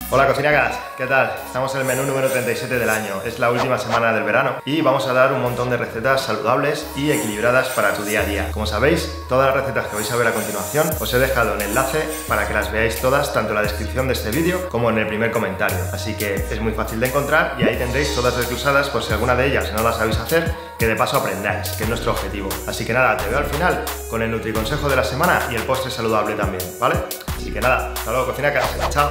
Hola cocinacas, ¿qué tal? Estamos en el menú número 37 del año, es la última semana del verano y vamos a dar un montón de recetas saludables y equilibradas para tu día a día. Como sabéis, todas las recetas que vais a ver a continuación os he dejado un enlace para que las veáis todas, tanto en la descripción de este vídeo como en el primer comentario. Así que es muy fácil de encontrar y ahí tendréis todas desglosadas por si alguna de ellas no las sabéis hacer, que de paso aprendáis, que es nuestro objetivo. Así que nada, te veo al final con el nutriconsejo de la semana y el postre saludable también, ¿vale? Así que nada, hasta luego cocinacas, chao.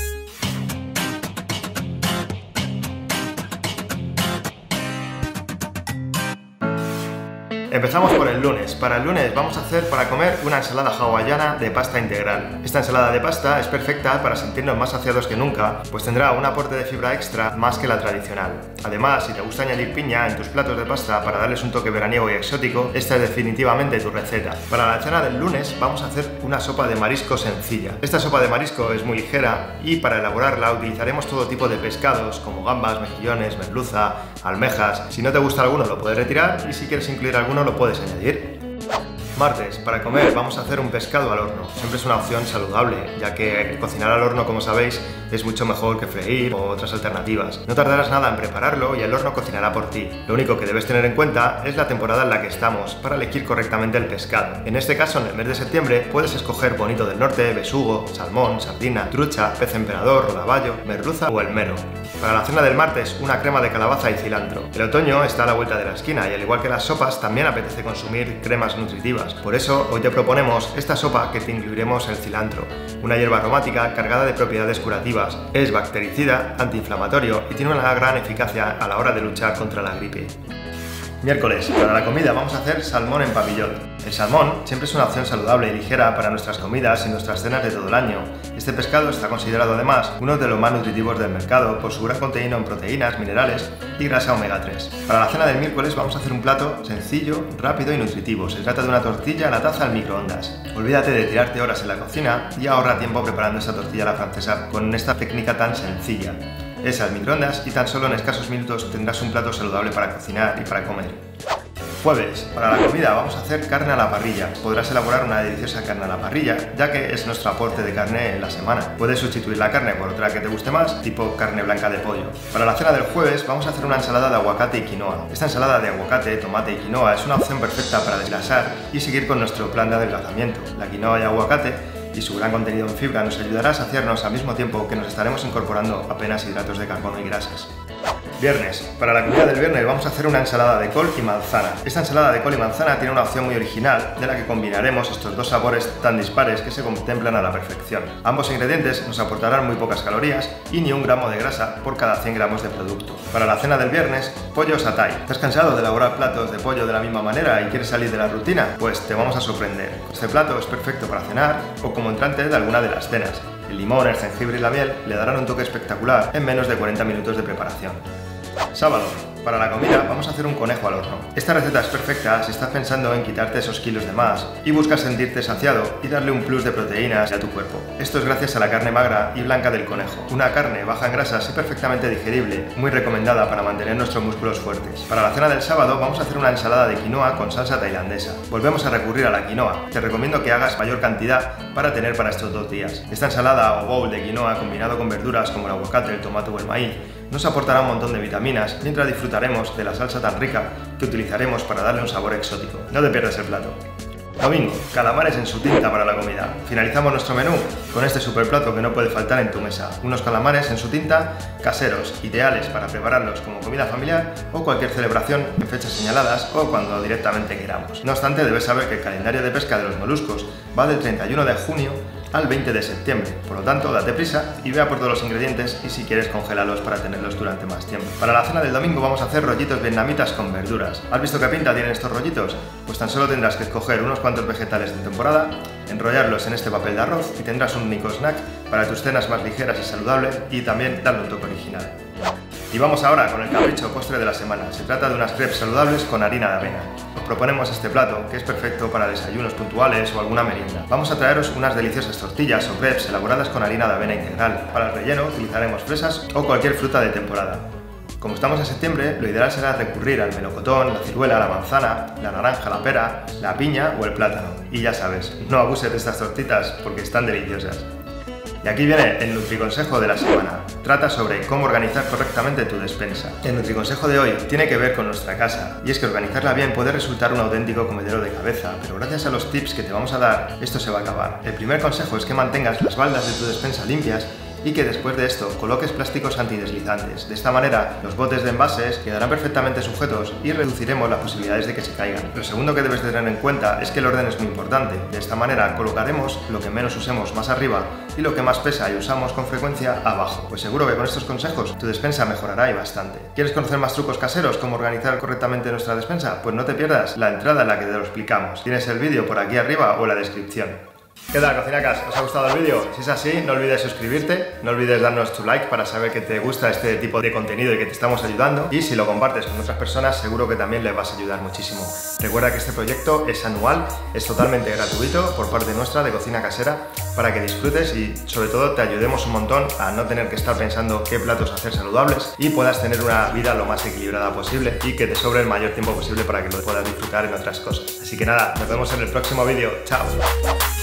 Empezamos por el lunes. Para el lunes vamos a hacer para comer una ensalada hawaiana de pasta integral. Esta ensalada de pasta es perfecta para sentirnos más saciados que nunca, pues tendrá un aporte de fibra extra más que la tradicional. Además, si te gusta añadir piña en tus platos de pasta para darles un toque veraniego y exótico, esta es definitivamente tu receta. Para la cena del lunes vamos a hacer una sopa de marisco sencilla. Esta sopa de marisco es muy ligera y para elaborarla utilizaremos todo tipo de pescados como gambas, mejillones, merluza, almejas. Si no te gusta alguno lo puedes retirar y si quieres incluir alguno lo puedes añadir. Martes, para comer vamos a hacer un pescado al horno. Siempre es una opción saludable, ya que cocinar al horno, como sabéis, es mucho mejor que freír o otras alternativas. No tardarás nada en prepararlo y el horno cocinará por ti. Lo único que debes tener en cuenta es la temporada en la que estamos para elegir correctamente el pescado. En este caso, en el mes de septiembre, puedes escoger bonito del norte, besugo, salmón, sardina, trucha, pez emperador, rodaballo, merluza o el mero. Para la cena del martes, una crema de calabaza y cilantro. El otoño está a la vuelta de la esquina y al igual que las sopas, también apetece consumir cremas nutritivas. Por eso, hoy te proponemos esta sopa que te incluiremos el cilantro, una hierba aromática cargada de propiedades curativas. Es bactericida, antiinflamatorio y tiene una gran eficacia a la hora de luchar contra la gripe. Miércoles, para la comida vamos a hacer salmón en papillón. El salmón siempre es una opción saludable y ligera para nuestras comidas y nuestras cenas de todo el año. Este pescado está considerado además uno de los más nutritivos del mercado por su gran contenido en proteínas, minerales y grasa omega 3. Para la cena del miércoles vamos a hacer un plato sencillo, rápido y nutritivo. Se trata de una tortilla a la taza al microondas. Olvídate de tirarte horas en la cocina y ahorra tiempo preparando esta tortilla a la francesa con esta técnica tan sencilla. Es al microondas y tan solo en escasos minutos tendrás un plato saludable para cocinar y para comer. Jueves, para la comida vamos a hacer carne a la parrilla. Podrás elaborar una deliciosa carne a la parrilla, ya que es nuestro aporte de carne en la semana. Puedes sustituir la carne por otra que te guste más, tipo carne blanca de pollo. Para la cena del jueves vamos a hacer una ensalada de aguacate y quinoa. Esta ensalada de aguacate, tomate y quinoa es una opción perfecta para desgrasar y seguir con nuestro plan de adelgazamiento. La quinoa y aguacate y su gran contenido en fibra nos ayudará a saciarnos al mismo tiempo que nos estaremos incorporando apenas hidratos de carbono y grasas. Viernes. Para la comida del viernes vamos a hacer una ensalada de col y manzana. Esta ensalada de col y manzana tiene una opción muy original de la que combinaremos estos dos sabores tan dispares que se contemplan a la perfección. Ambos ingredientes nos aportarán muy pocas calorías y ni un gramo de grasa por cada 100 gramos de producto. Para la cena del viernes, pollo satay. ¿Estás cansado de elaborar platos de pollo de la misma manera y quieres salir de la rutina? Pues te vamos a sorprender. Este plato es perfecto para cenar o como entrante de alguna de las cenas. El limón, el jengibre y la miel le darán un toque espectacular en menos de 40 minutos de preparación. Sábado. Para la comida vamos a hacer un conejo al horno. Esta receta es perfecta si estás pensando en quitarte esos kilos de más y buscas sentirte saciado y darle un plus de proteínas a tu cuerpo. Esto es gracias a la carne magra y blanca del conejo. Una carne baja en grasas y perfectamente digerible, muy recomendada para mantener nuestros músculos fuertes. Para la cena del sábado vamos a hacer una ensalada de quinoa con salsa tailandesa. Volvemos a recurrir a la quinoa. Te recomiendo que hagas mayor cantidad para tener para estos 2 días. Esta ensalada o bowl de quinoa combinado con verduras como el aguacate, el tomate o el maíz nos aportará un montón de vitaminas mientras disfrutaremos de la salsa tan rica que utilizaremos para darle un sabor exótico. No te pierdas el plato. Domingo, calamares en su tinta para la comida. Finalizamos nuestro menú con este super plato que no puede faltar en tu mesa. Unos calamares en su tinta caseros, ideales para prepararlos como comida familiar o cualquier celebración en fechas señaladas o cuando directamente queramos. No obstante, debes saber que el calendario de pesca de los moluscos va del 31 de junio al 20 de septiembre. Por lo tanto, date prisa y ve a por todos los ingredientes y si quieres congélalos para tenerlos durante más tiempo. Para la cena del domingo vamos a hacer rollitos vietnamitas con verduras. ¿Has visto qué pinta tienen estos rollitos? Pues tan solo tendrás que escoger unos cuantos vegetales de temporada, enrollarlos en este papel de arroz y tendrás un único snack para tus cenas más ligeras y saludables y también darle un toque original. Y vamos ahora con el capricho postre de la semana. Se trata de unas crepes saludables con harina de avena. Os proponemos este plato, que es perfecto para desayunos puntuales o alguna merienda. Vamos a traeros unas deliciosas tortillas o crepes elaboradas con harina de avena integral. Para el relleno utilizaremos fresas o cualquier fruta de temporada. Como estamos en septiembre, lo ideal será recurrir al melocotón, la ciruela, la manzana, la naranja, la pera, la piña o el plátano. Y ya sabes, no abuses de estas tortitas porque están deliciosas. Y aquí viene el nutriconsejo de la semana. Trata sobre cómo organizar correctamente tu despensa. El nutriconsejo de hoy tiene que ver con nuestra casa, y es que organizarla bien puede resultar un auténtico comedero de cabeza, pero gracias a los tips que te vamos a dar, esto se va a acabar. El primer consejo es que mantengas las baldas de tu despensa limpias y que después de esto coloques plásticos antideslizantes. De esta manera, los botes de envases quedarán perfectamente sujetos y reduciremos las posibilidades de que se caigan. Lo segundo que debes tener en cuenta es que el orden es muy importante. De esta manera colocaremos lo que menos usemos más arriba y lo que más pesa y usamos con frecuencia abajo. Pues seguro que con estos consejos tu despensa mejorará y bastante. ¿Quieres conocer más trucos caseros cómo organizar correctamente nuestra despensa? Pues no te pierdas la entrada en la que te lo explicamos. Tienes el vídeo por aquí arriba o en la descripción. ¿Qué tal, cocinacas? ¿Os ha gustado el vídeo? Si es así, no olvides suscribirte, no olvides darnos tu like para saber que te gusta este tipo de contenido y que te estamos ayudando, y si lo compartes con otras personas seguro que también les vas a ayudar muchísimo. Recuerda que este proyecto es anual, es totalmente gratuito por parte nuestra de Cocina Casera para que disfrutes y sobre todo te ayudemos un montón a no tener que estar pensando qué platos hacer saludables y puedas tener una vida lo más equilibrada posible y que te sobre el mayor tiempo posible para que lo puedas disfrutar en otras cosas. Así que nada, nos vemos en el próximo vídeo. ¡Chao!